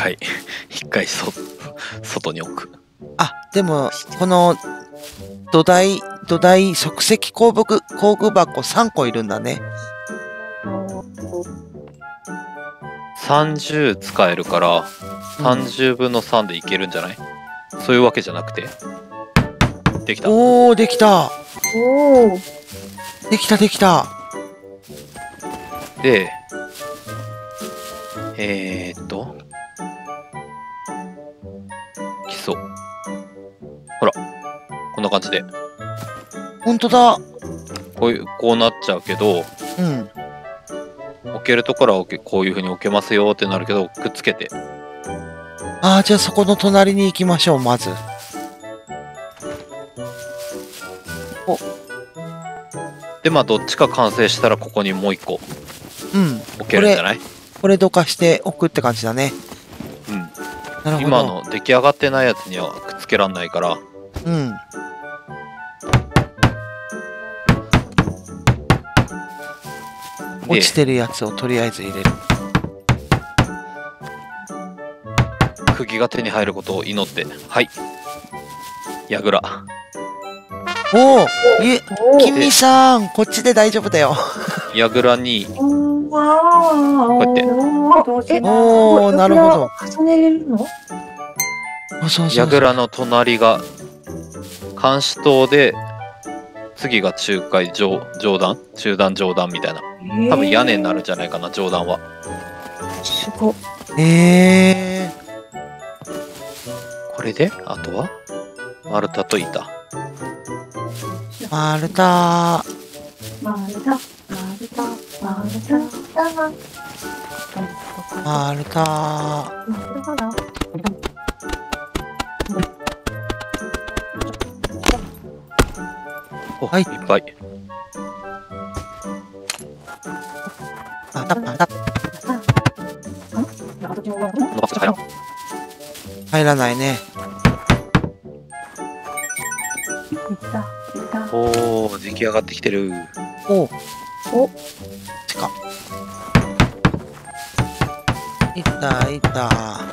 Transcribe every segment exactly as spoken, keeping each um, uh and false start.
回一回そ外に置く。 あ、でもこの土台土台即席工具工具箱さんこいるんだね。 さんじゅう使えるからさんじゅうぶんのさんでいけるんじゃない？そういうわけじゃなくて。できた。 おお、できた。 おお。 できたできた。 で、えー、っと、基礎。ほら、こんな感じで。 ほんとだ。 こういう、こうなっちゃうけど、 うん。 置けるところは置け、こういう風に置けますよってなるけど、くっつけて。 ああ、じゃあそこの隣に行きましょう、まず。お。 で、まあ、どっちか完成したら、ここにもう一個。 うん。 置けるんじゃない？ これどかしておくって感じだね。 うん。 なるほど。 今の出来上がってないやつにはくっつけらんないから。 うん。落ちてるやつをとりあえず入れる。 釘が手に入ることを祈って。はい。矢倉。 おお、え、キミさん、こっちで大丈夫だよ。 矢倉に、 わこうやって。 え、 おお、なるほど。 重ねれるの？ そうそうそう。 矢倉の隣が監視塔で、次が中階上上段中段上段みたいな。多分屋根になるんじゃないかな、上段は。 すごっ。 ええー。 これであとは丸太と板。 丸太。丸太、丸太、丸太、 丸太。 お、 はい、 いっぱい。 パタパタ。入らないね。 おお、出来上がってきてる。 おお。 お。 ちか。いったいった。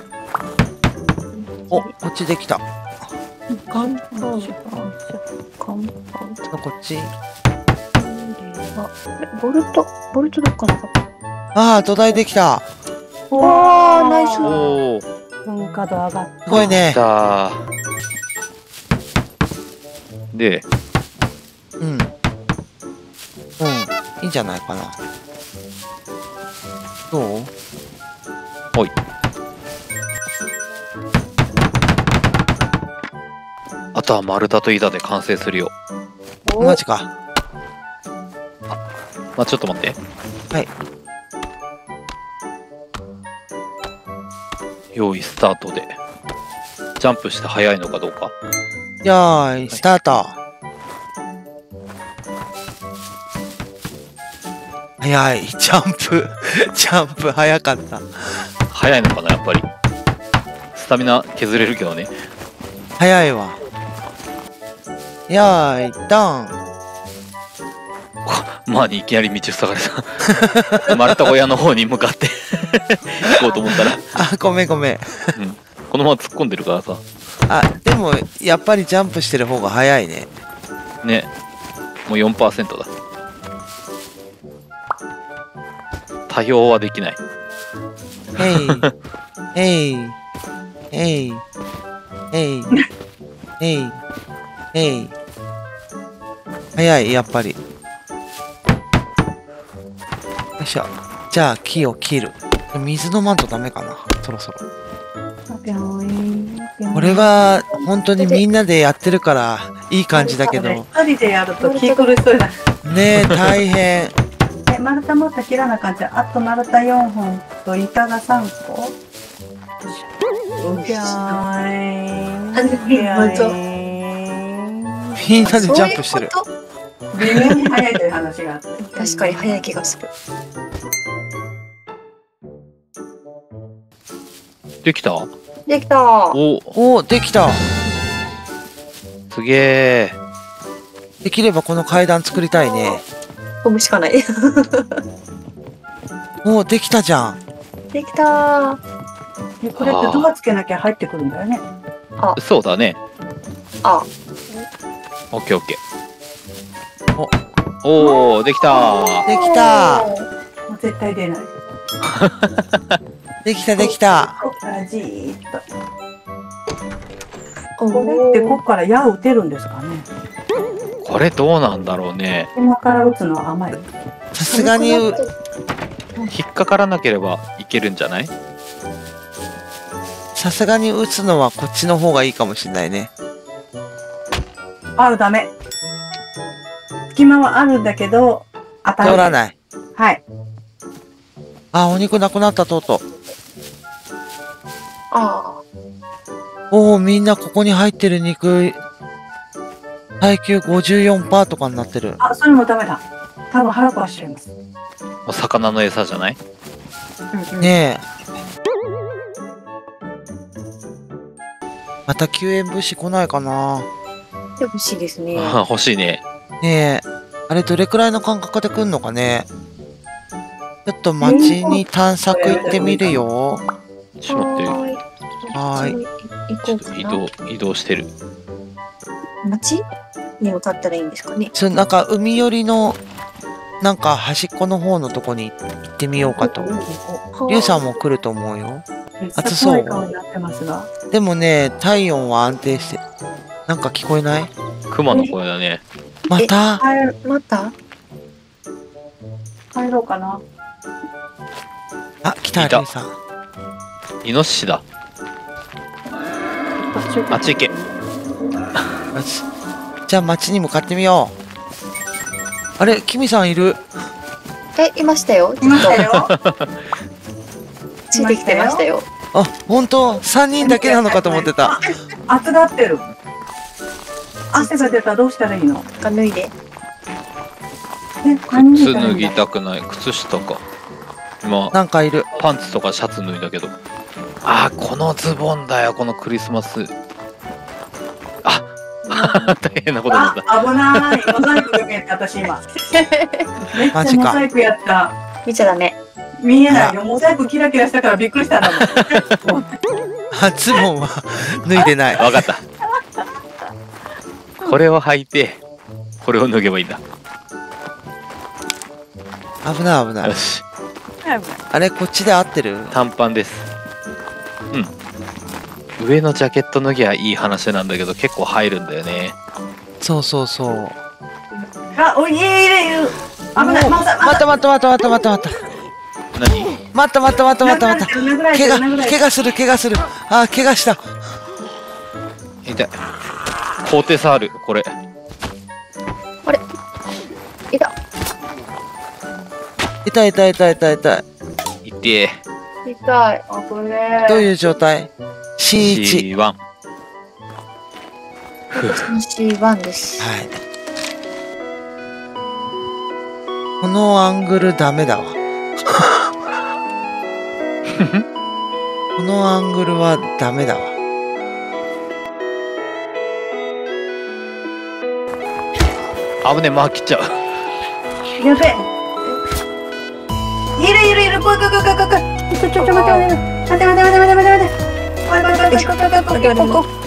お、こっちできた。 カンパウカンパウこっち。 あ、ボルト、ボルトどっかなかった。 ああ、土台できた。 おー、ナイス。 おお。 文化度上がった。 すごいね。 で、 うん。うん。いいんじゃないかな。どう？ ほい。あとは丸太と板で完成するよ。 マジか。 まあ、ちょっと待って。 はい。 用意スタートで。ジャンプして速いのかどうか。 よーい、スタート。早い、ジャンプ、ジャンプ早かった。 速いのかな、やっぱり。スタミナ削れるけどね。 早いわ。よーい、ドン。 まあにいきなり道塞がれた。丸太小屋の方に向かって行こうと思ったら。 あ、ごめんごめん。 うん。このまま突っ込んでるからさ。 あ、でも、やっぱりジャンプしてる方が早いね。 ね。もう よんパーセント だ。多用はできない。 へい。へい。へい。へい。へい。へい。早い、やっぱり。よいしょ。じゃあ、木を切る。水飲まんとダメかな。そろそろ。これは、本当にみんなでやってるから、いい感じだけど。 一人でやると気苦しそうだ。 ねえ、大変。 え、丸太もっと切らな感じ。あと丸太よんほんと板がさんこ。じゃーい。 みんなでジャンプしてる。 微妙に速いという話があって。 確かに速い気がする。 できた？ できた。 おお、できた。 すげえ。 できればこの階段作りたいね。 飛ぶしかない。 お、できたじゃん。 できた。 でこれってドアつけなきゃ入ってくるんだよね。 そうだね。 あ、 オッケーオッケー。おおー、できたできた。 もう絶対出ない。 できたできた。 ここからじーっと。 おこれってここから矢を打てるんですかね。 これどうなんだろうね。 今から打つのは甘い。 さすがに、う引っかからなければいけるんじゃない？ さすがに打つのはこっちの方がいいかもしれないね。 あ、ダメ。隙間はあるんだけど、当たる。 通らない。 はい。 あ、お肉なくなった、とうとう。 あおお、みんなここに入ってる肉、耐久 ごじゅうよんパーセント とかになってる。 あ、それもダメだ。多分腹壊しちゃいます。 お魚の餌じゃない？ うんうん、 ねえ。また救援物資来ないかな。 あ、欲しいですね。 欲しいね。 ねえ。あれどれくらいの間隔で来んのかね。ちょっと街に探索行ってみるよ。 ちょっと待って。 はーい。 はーい。 行こうかちょっと移な。 動、移動してる。 町に向かったらいいんですかね。 そう、なんか海寄りの、なんか端っこの方のとこに行ってみようかと。リュウさんも来ると思うよ。 めっちゃ暑そう怖い顔になってますが。 でもね、体温は安定して、なんか聞こえない？ 熊の声だね。 また帰また帰ろうかな。 あ、来た、 いたリュウさん。 イノシシだ。あっち行け。 よしじゃあ街に向かってみよう。あれ、キミさんいる？ え、いましたよ。 いましたよ。 ついてきてましたよ。 あ、本当さんにんだけなのかと思ってた。 暑がってる。汗が出たらどうしたらいいの？ が脱いで。 え、何靴脱したらいいんだぎたくない。靴下か。今、 なんかいる。 パンツとかシャツ脱いだけど。あー、このズボンだよ、このクリスマス。あ大変なことになった。 あ、危ない。モザイクかけて私今。めっちゃモザイクやった。 見ちゃダメ。 見えないよ。モザイクキラキラしたからびっくりしたんだもん。 あ、ズボンは脱いでない。 わかった。これを履いて、これを脱げばいいんだ。 危ない危ないよ。し。 あれ、こっちで合ってる？ 短パンです。うん。上のジャケット脱ぎはいい話なんだけど、結構入るんだよね。 そうそうそう。 あ、おい、いるいるいる。危ない。またまたまたまたまたまたまた。 何？ またまたまたまたまた。 殴られて怪我、 る殴られてる怪我する怪我する。あ、怪我した。 痛い。高低差ある、これ。 いた。 痛い痛い痛い痛い痛い。 痛え。 痛い。 あ、これ。 どういう状態？ シーワン。 シーワン。 シーワンです。 はい。このアングルダメだわ。このアングルはダメだわ。 危ねえ、回っ切っちゃう。 やべえ。いるいるいる。来い来い来い来い来い。ちょちょちょ待って待って待って待って待って待って待って。来い来い来い来い来い来い来い来い。